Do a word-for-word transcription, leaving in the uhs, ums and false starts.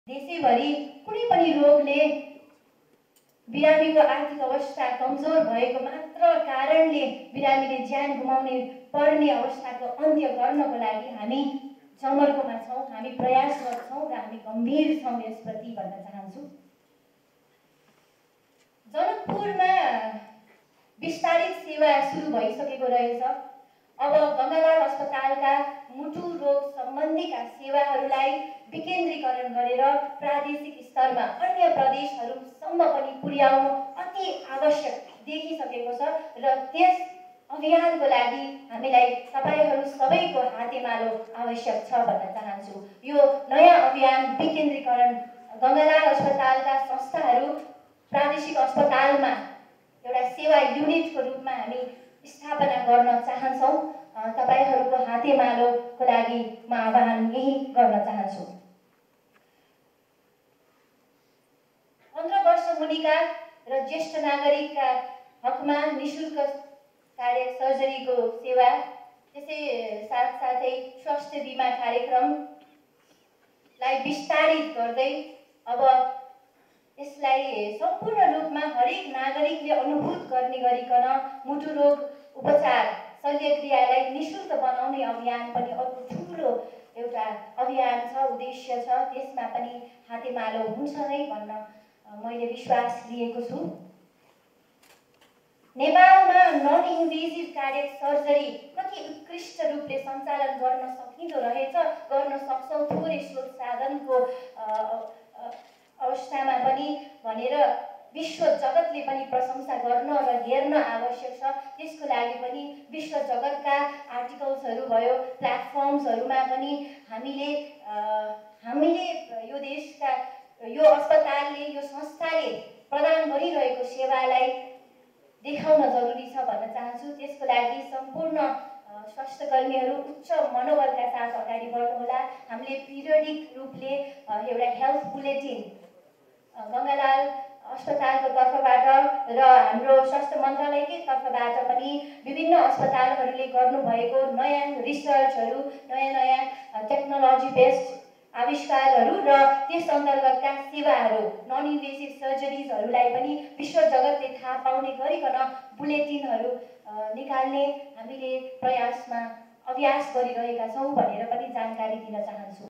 देशैभरि कुनै पनि रोगले बिरामीको आर्थिक अवस्था कमजोर भएको मात्र कारणले बिरामीले ज्यान गुमाउने पर्ने अवस्थाको अन्त्य गर्नको लागि हामी जमर्कोमा छौँ, हामी प्रयासरत छौँ र हामी गम्भीर छौँ यसप्रति भन्न चाहन्छु। जनकपुरमा विस्तारित सेवा सुरु भइसकेको रहेछ। अब गङ्गालाल अस्पतालका मुटु रोग सम्बन्धीका सेवाहरूलाई विकेन्द्रीकरण गरेर प्रादेशिक स्तरमा अन्य प्रदेशहरूसम्म पनि पुर्याउनु अति आवश्यक देखिसकेको छ र त्यस अभियानको लागि हामीलाई तपाईहरू सबैको हातेमालो आवश्यक छ भन्न चाहन्छु। यो नयाँ अभियान विकेन्द्रीकरण गङ्गालाल अस्पतालका संस्थाहरू प्रादेशिक अस्पतालमा एउटा सेवा युनिटको रूपमा हामी स्थापना गर्न चाहन्छौँ। तपाईहरूको हातेमालोको लागि म आह्वान यही गर्न चाहन्छु। पन्ध्र वर्ष मुनिका र ज्येष्ठ नागरिकका हकमा निशुल्क कार्य सर्जरीको सेवा, त्यसै साथसाथै स्वास्थ्य बिमा कार्यक्रमलाई विस्तारित गर्दै अब यसलाई सम्पूर्ण रूपमा हरेक नागरिकले अनुभूत गर्ने गरिकन मुटु रोग उपचार शल्यक्रियालाई निशुल्क बनाउने अभियान पनि अर्को ठुलो एउटा अभियान छ, उद्देश्य छ। त्यसमा पनि हातेमालो हुन्छ नै भन्न मैले विश्वास लिएको छु। नेपालमा नन इन्भेजिभ कार्डियक सर्जरी कति उत्कृष्ट रूपले सञ्चालन गर्न सकिँदो रहेछ, गर्न सक्छौँ थोरै स्रोत साधनको अवस्थामा पनि भनेर विश्व जगतले पनि प्रशंसा गर्न र हेर्न आवश्यक छ। त्यसको लागि पनि विश्व जगतका आर्टिकल्सहरू भयो, प्लेटफर्म्सहरूमा पनि हामीले हामीले यो देशका यो अस्पतालले यो संस्थाले प्रदान गरिरहेको सेवालाई देखाउन जरुरी छ भन्न चाहन्छु। त्यसको लागि सम्पूर्ण स्वास्थ्य कर्मीहरू उच्च मनोबलका साथ अगाडि बढ्नुहोला। हामीले पिरियडिक रूपले एउटा हेल्थ बुलेटिन गङ्गालाल अस्पतालको तर्फबाट र हाम्रो स्वास्थ्य मन्त्रालयकै तर्फबाट पनि विभिन्न अस्पतालहरूले गर्नुभएको नयाँ रिसर्चहरू, नयाँ नयाँ टेक्नोलोजी बेस्ड आविष्कारहरू र त्यस अन्तर्गतका सेवाहरू नन इन्भेसिभ सर्जरिजहरूलाई पनि विश्व जगतले थाहा पाउने गरिकन बुलेटिनहरू निकाल्ने हामीले प्रयासमा अभ्यास गरिरहेका छौँ भनेर पनि जानकारी दिन चाहन्छु।